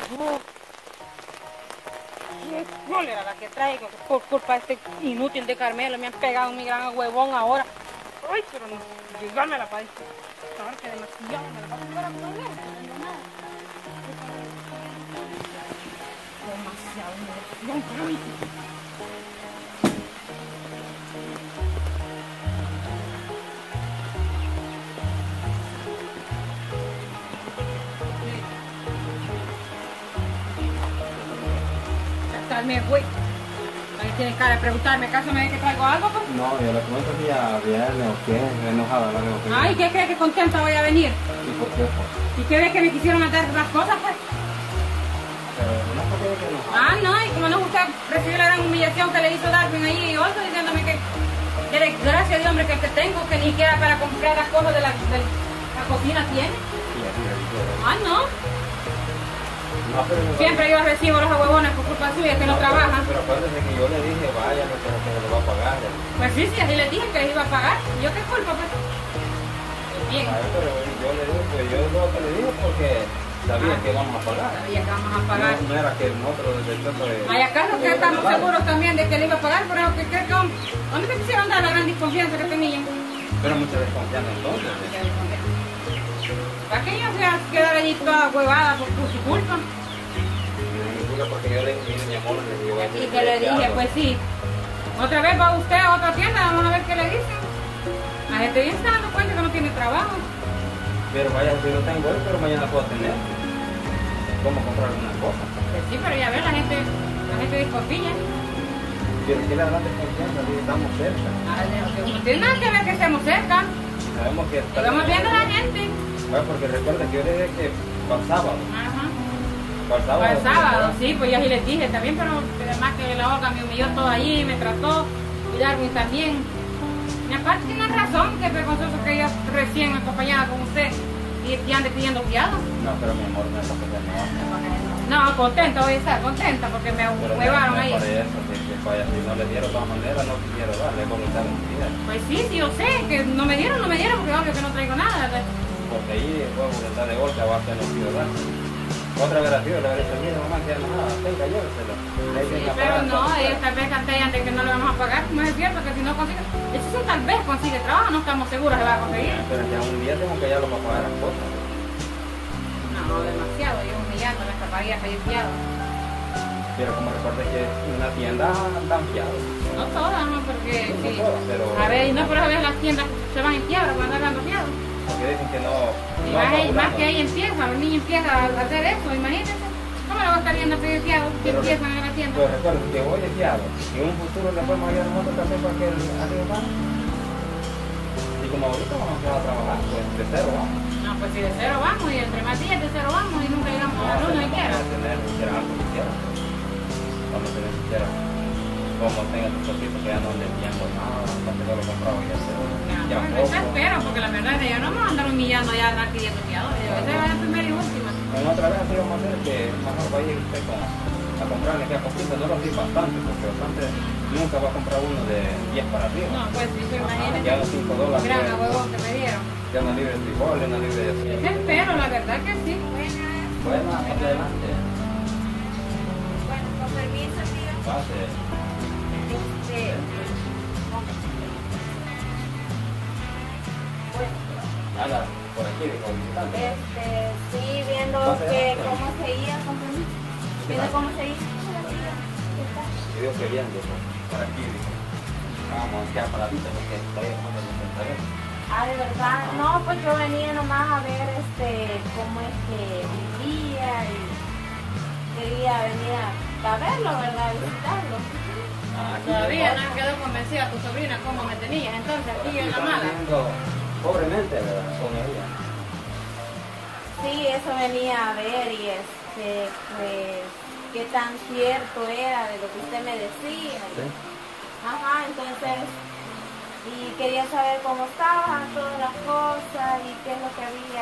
Qué cólera la que traigo, por culpa de este inútil de Carmelo, me han pegado mi gran huevón ahora. Ay, pero no, llegarme a la país. Ahora que demasiado me la paso fuera con él, no tengo nada. Demasiado emoción para mí. Me voy. Ahí tienes cara de preguntarme, ¿acaso me ve que traigo algo? Pues? No, yo le pregunto si ya viene o qué, enojada la veo. Ay, ¿qué cree que contenta voy a venir? ¿Y por qué? Pues? ¿Y qué ves que me quisieron matar las cosas, pues? Pero no es porque que enojada. Ah, no, y como no usted recibió la gran humillación que le hizo Darwin allí y otro diciéndome que desgracia de hombre que tengo, que ni siquiera para comprar las cosas de la cocina tiene. Sí, así le digo. Ah, no. No, pero Siempre yo recibo los huevones por culpa suya que no trabajan. Pero acuérdese que yo le dije, vaya, pero que se lo va a pagar. Pues sí, así les dije que les iba a pagar. ¿Yo qué culpa, pues? Bien. Ay, pero yo le dije, pues yo lo que le dije porque sabía que vamos a pagar. Sabía que vamos a pagar. No era que nosotros desde el centro de... Ay, acaso que estamos seguros también de que le iba a pagar, pero que ¿dónde te quisieron dar la gran desconfianza que tenían? Pero mucha desconfianza entonces. ¿Para qué yo fui a quedar allí toda huevada por su culpa? Porque yo le dije, mi amor, le digo... Y que le dije, pues sí. Otra vez va usted a otra tienda, vamos a ver qué le dicen. La gente bien se está dando cuenta que no tiene trabajo. Pero vaya, si lo tengo hoy, pero mañana puedo tener. ¿Cómo comprar algunas cosas? Pues sí, pero ya ves, la gente desconfía. Pero que la verdad desconfianza, si estamos cerca. No tiene nada que ver que estemos cerca. Sabemos que... Estamos viendo a la gente. Bueno, porque recuerda que yo le dije que para el sábado. Ajá. Para el sábado. Para el sábado, sí, pues ya sí les dije también, pero además que la Olga me humilló todo allí, me trató, y Darwin también. Y aparte tiene razón, que es vergonzoso que ella recién acompañada con usted y ande pidiendo fiado. No, pero mi amor, no es lo que no. No, contenta voy a estar, contenta, porque me huevaron ahí. Por eso, que vaya, si no le dieron de todas maneras, no quisiera darle voluntad de mi vida. Pues sí, sí, yo sé, que no me dieron, porque obvio que no traigo nada. Porque ahí fue voluntad de Olga, va a ser los ciudadanos. Otra vez le habría dicho, mira mamá, que nada, tenga, lléveselo. Sí, pero no, ellos tal vez cantean de que no le vamos a pagar, como es cierto, que si no consigue, eso sí tal vez consigue trabajo, no estamos seguros que va a conseguir. Pero ya un día tengo que ya lo va a pagar las cosas. No, demasiado, yo humillando, me escaparía a pedir fiado. Pero como recuerda que en una tienda dan fiado. No todas, no, porque No sí. todas, pero... A ver, no, pero a veces las tiendas se van en quiebra cuando andan dando fiado. Porque dicen que no... Y más que ahí empieza, el niño empieza a hacer eso, imagínense. ¿Cómo le va a estar viendo a pedir fiado si empiezan en la tienda? Pero recuerden que hoy es fiado. Y en un futuro le podemos ayudar a nosotros también para que el arriba va. Y como ahorita vamos a empezar a trabajar, pues de cero vamos. No, pues si de cero vamos y entre más días de cero vamos y nunca llegamos a la luna ni quiera. Vamos a tener siquiera algo siquiera. Vamos a tener siquiera como tenga tus cositas que ya no le entiendo nada, para que no lo compraba ya se Ya pues, espero, porque la verdad es que yo no me voy a andar humillando ya a andar pidiendo fiado. Esa es la primera y última. Bueno, otra vez así vamos a hacer que mejor vaya usted a comprarle que a poquito, no lo di bastante, porque bastante nunca va a comprar uno de 10 para arriba. No, pues sí, imagínate. Ya los $5. Gran huevón que me dieron. Ya una libre de frijoles, una libre de... Yo espero, la verdad que sí. Bueno, adelante. Bueno, con permiso, tío. Pase. Bueno, Anda, por aquí, dijo, visitante. sí, viendo que cómo se iba, con permiso. Viendo cómo se iba. Y Dios queriendo, por aquí, dijo. Vamos, ya paradita, porque todavía no me lo Ah, de verdad. No, pues yo venía nomás a ver cómo es que vivía y quería venir a verlo, ¿verdad? A visitarlo. Todavía no quedó convencida tu sobrina cómo me tenías, entonces aquí yo en la mala. Pobremente, ¿verdad? Con ella. Sí, eso venía a ver y pues, qué tan cierto era de lo que usted me decía. Sí. Ajá, entonces, y quería saber cómo estaban todas las cosas y qué es lo que había,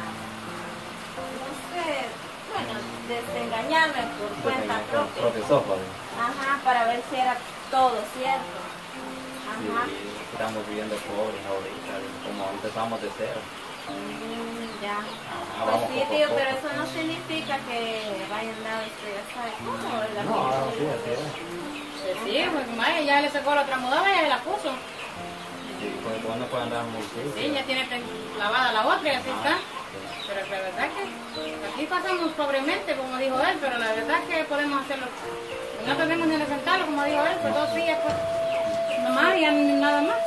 no sé, bueno, desengañarme por cuenta propia. Profesor, Ajá, para ver si era todo cierto. Ajá. sí, estamos viviendo pobres ahorita, como empezamos de cero. Ya. Ah, Pues vamos sí, poco a tío, poco. pero eso no significa que vayan a dar ya sabe cómo, ¿verdad? No, sí, así es. Pues sí, pues madre, ya le sacó la otra mudada y ya la puso. Sí, pues no puede andar muy Sí, ya tiene lavada la otra y así está. Pero la verdad que aquí pasamos pobremente, como dijo él, pero la verdad que podemos hacerlo. No tenemos ni que sentarlo, como dijo él, pues 2 días, pues nomás y ya nada más.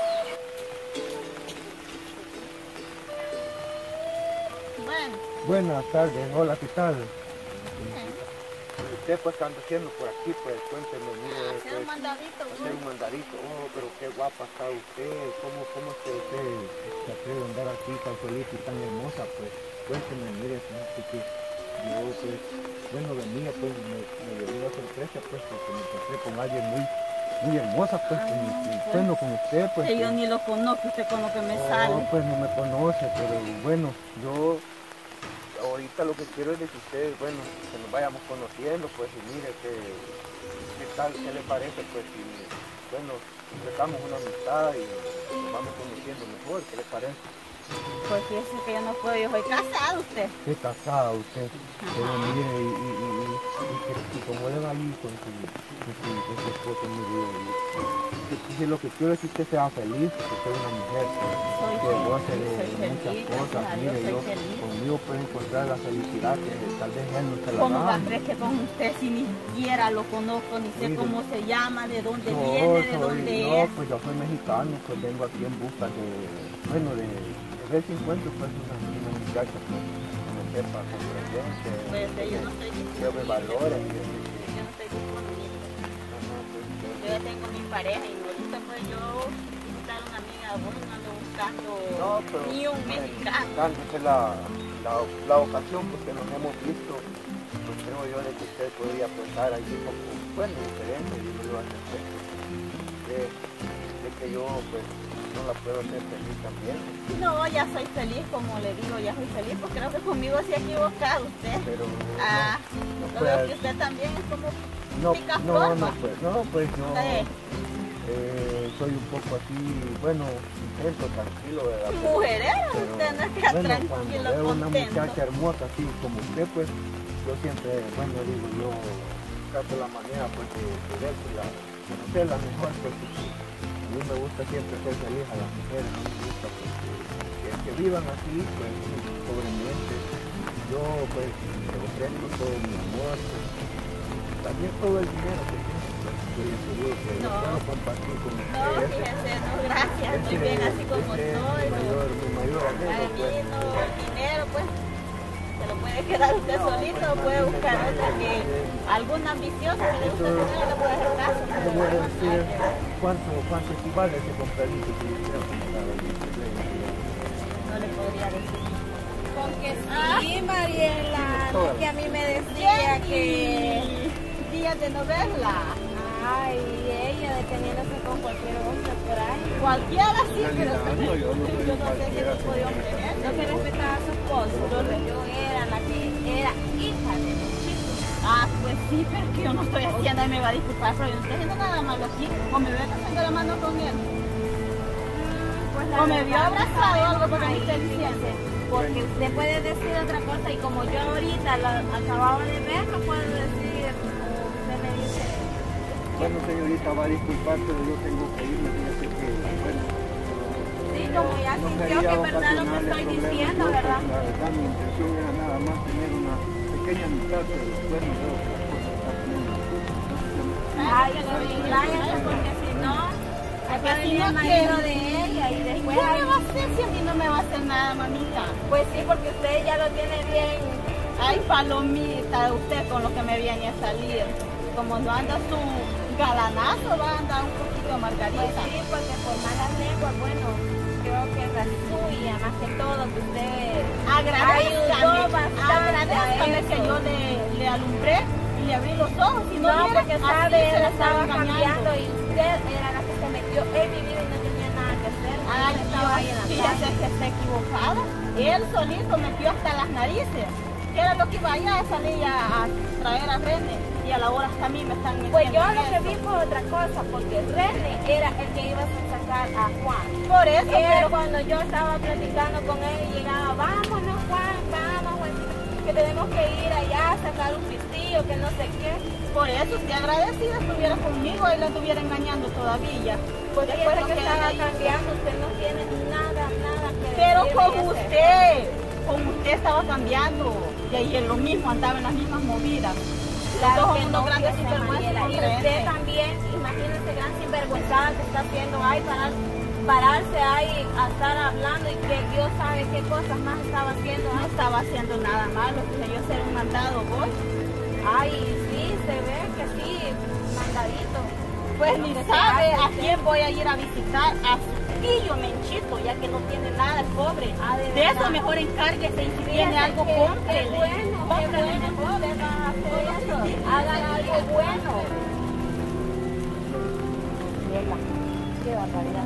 Bueno, Buenas tardes, hola, ¿qué tal? Usted pues que anda haciendo por aquí, pues cuénteme, mire, hacer un pues, mandadito. hacer un mandarito. Oh, pero qué guapa está usted, ¿cómo es que usted se atreve a andar así tan feliz y tan hermosa? Pues cuénteme, mire, fíjate que yo pues, bueno, venía pues, me dio una sorpresa pues, porque me encontré con alguien muy hermosa pues, bueno, con usted pues. Que yo ni lo conozco, usted con lo que me sale. No, pues no me conoce, pero bueno, yo ahorita lo que quiero es de que ustedes, bueno, que nos vayamos conociendo, pues, y mire qué tal, qué le parece, pues, y bueno, empezamos una amistad y nos vamos conociendo mejor, ¿qué le parece? Pues fíjese que yo no puedo, yo soy casada usted. Qué casada usted, pero mire, y como le va ahí con su esposo, mire, lo que quiero es que usted sea feliz, que sea una mujer que goce de muchas cosas, mire, yo conmigo puedo encontrar la felicidad que tal vez él no se la ¿Cómo va da. a creer que con usted si ni siquiera lo conozco, ni sé Mire, cómo se llama, de dónde No, viene, de dónde no, es? pues yo soy mexicano, pues vengo aquí en busca de, bueno, de ver si encuentro pues una muchacha pues, que me sepa comprender, Pues yo no estoy que me valore, yo no estoy disponible. Yo ya tengo mi pareja y ahorita pues yo buscar una amiga, vos no ando buscando ni un mexicano. Dándose la ocasión porque nos hemos visto, pues creo yo de que usted podría pensar ahí un poco, bueno, diferente, yo lo iba a hacer, de que yo pues no la puedo hacer feliz también. No, ya soy feliz, como le digo, ya soy feliz, porque creo que conmigo se ha equivocado usted. Pero Yo no veo que usted también es como no, picaflor, ¿va? pues yo Sí. soy un poco así, bueno, intento, tranquilo, ¿verdad? Mujerero, Pero, usted no queda bueno, tranquilo, cuando veo una contento. muchacha hermosa así como usted, pues yo siempre, bueno, digo, yo trato la manera pues de vérsela, de ser la mejor, pues a mí me gusta siempre ser feliz a las mujeres, no me gusta pues, que vivan así, pues pobremente. Yo pues le ofrezco todo mi amor, pues, también todo el dinero que tengo, pues estoy seguro que lo puedo compartir con No, ustedes. fíjese, no, gracias, estoy bien así como Este es estoy. mi mayor Para anhelo, mí pues. no, el dinero, pues, se lo puede quedar usted solito o puede buscar otra que alguna ambiciosa que le gusta tener, le puede hacer caso. Le voy a decir cuánto equivale ese compromiso que yo quiero comprar ahí. No le podría decir. Porque sí, Mariela, no, que a mí me decía que... Días de novela. Ay, ella deteniéndose con cualquier hombre por ahí. Cualquiera sí, pero yo no soy yo no sé qué cualquiera, tipo de hombre es. No que respetaba a su esposo, yo era la que era hija de los chicos. Ah, pues sí, pero que yo no estoy haciendo y me va a disculpar, pero yo no estoy haciendo nada malo aquí. O me veo pasando la mano con él. Pues O me vio abrazado o algo porque me está diciendo. Porque usted puede decir otra cosa y como yo ahorita la acababa de ver, no puedo decir, usted me dice, Bueno, señorita, va a disculpar, pero yo tengo que irme, fíjese que, bueno, sí, como ya no sintió quería que es verdad lo que ocasionarle estoy problemas, diciendo, yo, ¿verdad? pues, la verdad, mi intención era nada más tener una pequeña amistad, pero bueno, veo que las cosas están poniendo Ay, váyase porque si no, acá si viene no el marido quiere. de ella y ¿Qué después... me va a hacer si a mí no me va a hacer nada, mamita? Pues sí, porque usted ya lo tiene bien. Ay, palomita, usted con lo que me viene a salir. Como no anda su galanazo, va a andar un poquito Pues margarita. sí, porque por malas lenguas, bueno, creo que es la suya, más que todo, que usted ayudó bastante a Agradezcame que eso. yo le alumbré y le abrí los ojos. Si no, No, hubiera, porque así sabe, se él la estaba engañando. cambiando y usted era la que se metió en mi vida y no tenía nada que hacer. Ay, Usted estaba ahí en la fíjate calle. que está equivocada. Él solito metió hasta las narices. ¿qué era lo que iba allá? Salía a traer a René y a la hora hasta a mí me están metiendo. Pues yo en lo que eso. vi fue otra cosa, porque René era el que iba a sacar a Juan. Por eso, Era pero cuando yo estaba platicando con él y llegaba, vámonos Juan, vamos Juan, que tenemos que ir allá a sacar un pistillo, que no sé qué. por eso, si agradecida estuviera conmigo y la estuviera engañando todavía. Pues Después después lo que que estaba ella hizo. cambiando, usted no tiene nada que Pero decirme con de usted, estaba cambiando. Y ahí es lo mismo, andaba en las mismas movidas. Claro Todos que unos no, grandes que se sinvergüenzas maniera. con Y usted René. también, imagínese gran sinvergüenzada que está haciendo ahí, pararse ahí a estar hablando y que Dios sabe qué cosas más estaba haciendo. No estaba haciendo nada malo, quise yo ser un mandado voy. Ay, sí, se ve que sí, mandadito. Pues Lo ni que se sabe hace, a quién voy a ir a visitar, a su tío Menchito, ya que no tiene nada el pobre. Ah, de De verdad. eso mejor encárguese y si Fíjate tiene algo, qué cómprele. bueno, qué Cómprele bueno que mejor. usted va a hacer eso. Hagan algo bueno. Mierda, qué barbaridad.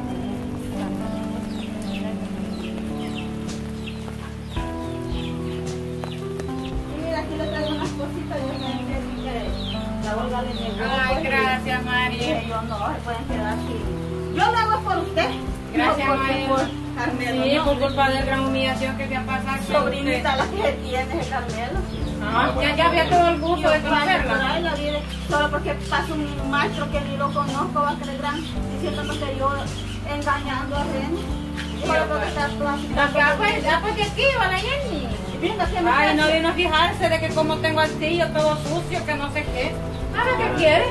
Y mira, aquí le traigo unas cositas, yo sé que la Olga le negó. Ay, pues, gracias, y María. dije yo, no, se pueden quedar así. Yo lo hago por usted. Gracias, no porque María. por Carmelo, Sí, no. por culpa de la gran humillación que te ha pasado. Sobrinita la que tiene ese Carmelo. Ah, ya había todo el gusto de conocerla. Solo porque pasa un maestro que ni lo conozco va a creer gran diciéndome que yo engañando a René. Solo porque está todo así. Pues de aquí, va la Jenny. Y venga, ¿qué me Ay, no hace? vino a fijarse de que como tengo al tío todo sucio, que no sé qué. A ver qué quiere.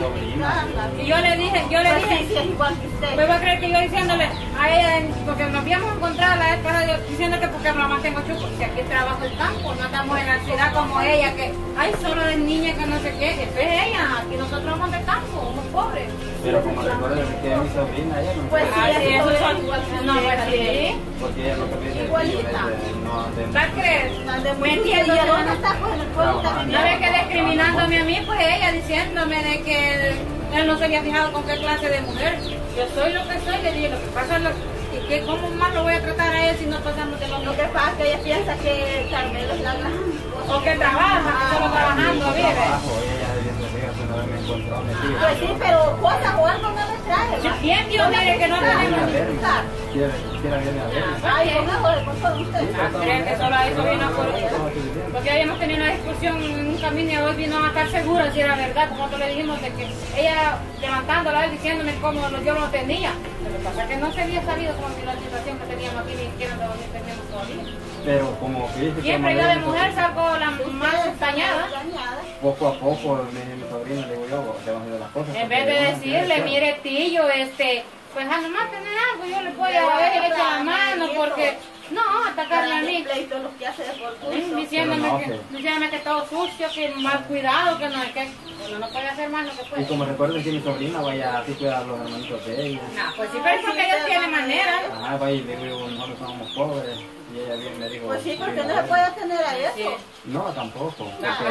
Y yo le dije, Pues sí, sí, es igual que usted. me va a creer que yo diciéndole a ella, porque nos habíamos encontrado la vez pasada, yo diciendo que porque mamá tengo chupo, que aquí trabajo el campo, no andamos en la ciudad como ella, que ay, solo de niña, que no sé qué, eso es ella, aquí nosotros vamos de campo, somos pobres. Pero como recuerden que es mi sobrina, ella no Pues sí, Ay, sí, eso eso es son- igual que no, usted, pues sí. Carmelo. porque ella lo que dice es que Igualita. no ande ¿Va a creer? Ande muy Mentira, sucio. ¿Y yo dónde está? Pues en el pueblo está no viviendo. ve que discriminándome a mí, pues ella diciéndome de que él no se había fijado con qué clase de mujer. Yo soy lo que soy, le dije, lo que pasa es y que cómo más lo voy a tratar a él si no pasamos de lo Lo mismo. que pasa es que ella piensa que Carmelo es la gran... O que trabaja, que solo trabajando vive. trabajo, ella debiendo fíjate una vez me encontró metido. Pues sí, pero cosas o algo no le trae. Sí, bien, Dios, mire que no tenemos a ni verme, pensar. quiera viene a verme. Ay, póngale con todo usted. Creen que solo a eso vino por porque habíamos tenido una discusión en un camino y hoy vino a estar segura si era verdad, como nosotros le dijimos de que ella levantándola, él diciéndome cómo yo lo tenía. Lo que pasa es que no se había sabido cómo la situación que teníamos aquí, ni siquiera de dónde teníamos todavía. Pero como viste que Siempre yo de mujer salgo la más dañada. poco a poco me dice mi sobrina, le digo yo, te vas a hacer las cosas. En vez de decirle, mire tío, pues a nomás tener algo, yo le voy a ver y le echo la mano, porque no, atacarle a mí. Los que hace de fortuna. Diciéndome que todo sucio, que mal cuidado, que no es que uno no puede hacer más lo que Y puede. como recuerden que mi sobrina vaya así cuidar a los hermanitos de ella. No, pues sí, pero es porque ellos tienen manera. Ah, vaya y le digo, nosotros somos pobres. Y ella bien me dijo. Pues sí, porque "Viene no a se ver". puede atener a Sí. eso. No, tampoco.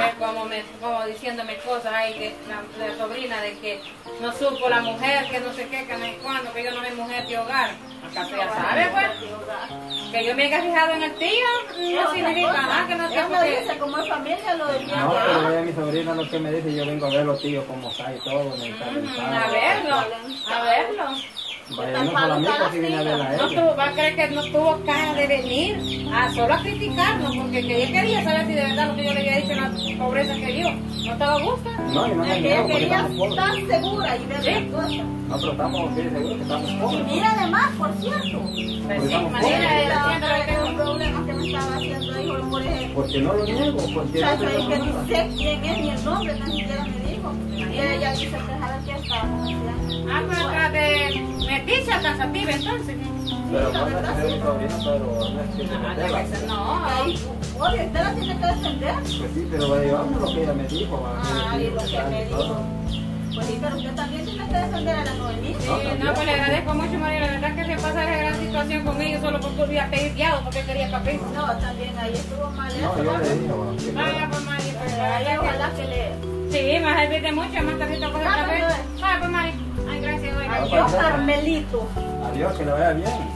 Como diciéndome cosas ahí, que la sobrina de que no supo la mujer, que no sé qué, que no sé cuándo, que yo no soy mujer de hogar. Acá ya sabe, pues. Que yo me haya fijado en el tío, no significa que no sé Él por lo qué. dice, como es familia, lo decía. No, pero ella, mi sobrina, lo que me dice, yo vengo a ver los tíos cómo está y todo. A verlo, a verlo. Vaya, no solo a mí, porque viene a ver a No ella. tuvo, va a creer que no tuvo cara de venir solo a criticarnos, porque que ella quería saber si de verdad lo que yo le había dicho, la pobreza que dio, no estaba a gusto. No, y no me Ella niego, porque quería estamos pobres. estar segura y ver las cosas. No, pero estamos bien seguros que estamos Y pobres. mira además, por cierto. Pues sí, manera de haciendo lo que Tengo tengo. problemas que me estaba haciendo, hijo, por ejemplo. Porque no lo niego, porque Ya no sé tengo que nada. ni sé quién es ni el nombre, ni siquiera me dijo. Y ella dice que sabe qué estábamos haciendo. Pues atrás de metiche cansativa entonces. Pero no es que sea mi sobrina, pero no es que se meterla. No, Ahí, oye, usted la tiene que defender. Pues sí, pero vaya, vamos lo que ella me dijo. Ay, lo que me dijo. Pues sí, pero usted también tiene que defender a la Noemí. sí, no, pues le agradezco mucho, María. La verdad que se pasa esa gran situación con ellos solo porque volví a pedir guiado porque quería papel. No, también ahí estuvo mal eso. No, yo le dije, bueno, que Vaya, pues María, pues la Ay, verdad ojalá que le... que sí, me serviste mucho, más tarjeta con el Ah, café. pues, Vaya, pues María. Ay, gracias, oiga. Adiós, Carmelito. adiós, que le vaya bien.